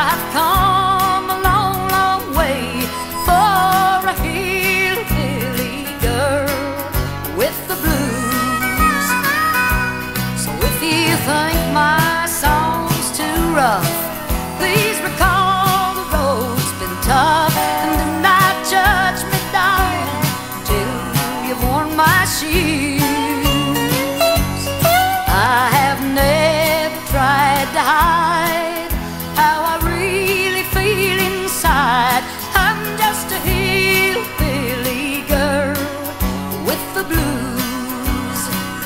I've come a long, long way for a hillbilly girl with the blues. So if you think my song's too rough, please recall the road's been tough, and do not judge me, darling, till you've worn my shoes. I have never tried to hide how I really feel inside. I'm just a hillbilly girl with the blues.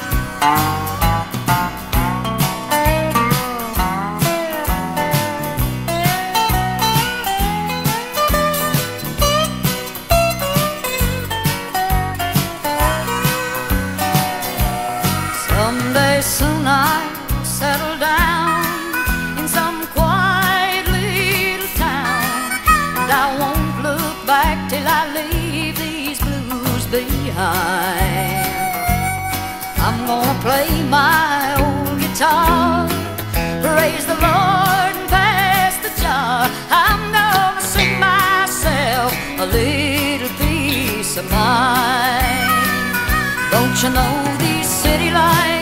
Someday soon I'll settle down in some quiet little town, and I won't look back till I leave these blues behind. I'm gonna play my old guitar, praise the Lord and pass the jar. I'm gonna sing myself a little peace of mind. Don't you know these city lights